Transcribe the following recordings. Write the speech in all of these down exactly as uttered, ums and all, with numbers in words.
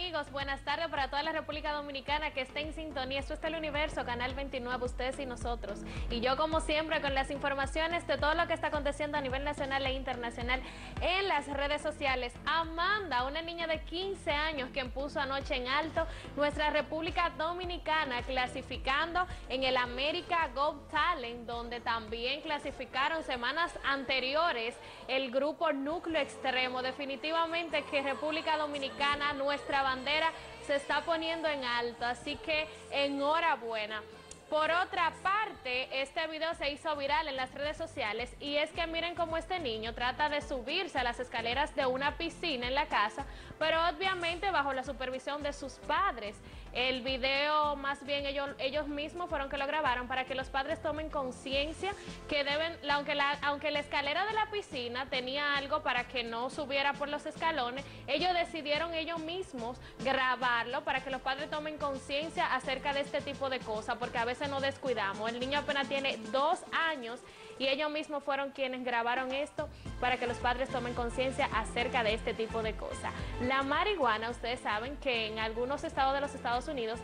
amigos, buenas tardes para toda la República Dominicana que esté en sintonía. Esto es El Universo, Canal veintinueve, ustedes y nosotros. Y yo, como siempre, con las informaciones de todo lo que está aconteciendo a nivel nacional e internacional en las redes sociales. Amanda, una niña de quince años que puso anoche en alto nuestra República Dominicana, clasificando en el America Got Talent, donde también clasificaron semanas anteriores el grupo Núcleo Extremo. Definitivamente que República Dominicana, nuestra bandera se está poniendo en alto, así que enhorabuena. Por otra parte, este video se hizo viral en las redes sociales y es que miren cómo este niño trata de subirse a las escaleras de una piscina en la casa, pero obviamente bajo la supervisión de sus padres. El video, más bien ellos, ellos mismos fueron que lo grabaron para que los padres tomen conciencia que deben, aunque la, aunque la escalera de la piscina tenía algo para que no subiera por los escalones, ellos decidieron ellos mismos grabarlo para que los padres tomen conciencia acerca de este tipo de cosas, porque a veces nos descuidamos. El niño apenas tiene dos años y ellos mismos fueron quienes grabaron esto para que los padres tomen conciencia acerca de este tipo de cosas. La marihuana, ustedes saben que en algunos estados de los Estados Unidos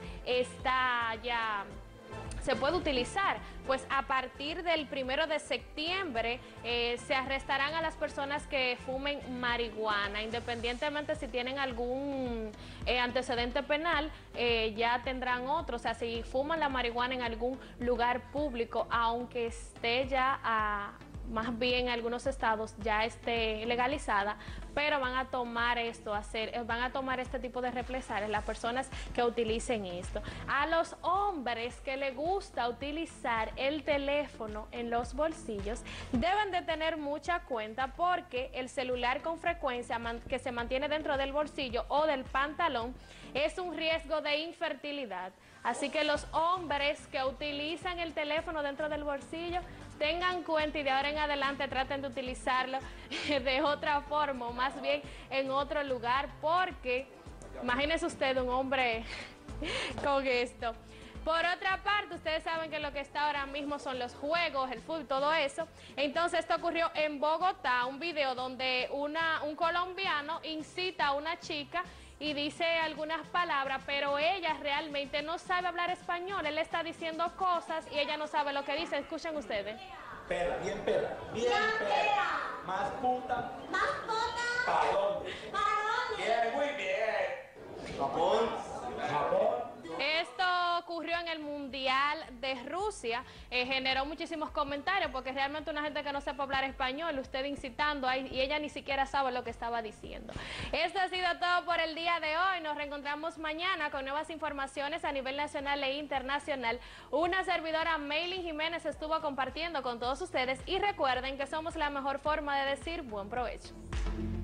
está ya... se puede utilizar, pues a partir del primero de septiembre eh, se arrestarán a las personas que fumen marihuana, independientemente si tienen algún eh, antecedente penal, eh, ya tendrán otro. O sea, si fuman la marihuana en algún lugar público, aunque esté ya a... más bien en algunos estados ya esté legalizada, pero van a tomar esto, hacer, van a tomar este tipo de represalias las personas que utilicen esto. A los hombres que les gusta utilizar el teléfono en los bolsillos, deben de tener mucha cuenta, porque el celular con frecuencia que se mantiene dentro del bolsillo o del pantalón es un riesgo de infertilidad. Así que los hombres que utilizan el teléfono dentro del bolsillo, tengan cuenta y de ahora en adelante traten de utilizarlo de otra forma, o más bien en otro lugar, porque imagínese usted un hombre con esto. Por otra parte, ustedes saben que lo que está ahora mismo son los juegos, el fútbol, todo eso. Entonces esto ocurrió en Bogotá, un video donde una, un colombiano incita a una chica y dice algunas palabras, pero ella realmente no sabe hablar español. Él está diciendo cosas y ella no sabe lo que dice. Escuchen ustedes. Perra, bien perra, bien perra. Más puta. Más puta. ¿Para dónde? ¿Para dónde? Bien, muy bien. Japón. Japón. Esto ocurrió en el Mundial de Rusia, eh, generó muchísimos comentarios porque realmente una gente que no sepa hablar español, usted incitando ahí, y ella ni siquiera sabe lo que estaba diciendo. Esto ha sido todo por el día de hoy. Nos reencontramos mañana con nuevas informaciones a nivel nacional e internacional. Una servidora, Maylin Jiménez, estuvo compartiendo con todos ustedes y recuerden que somos la mejor forma de decir buen provecho.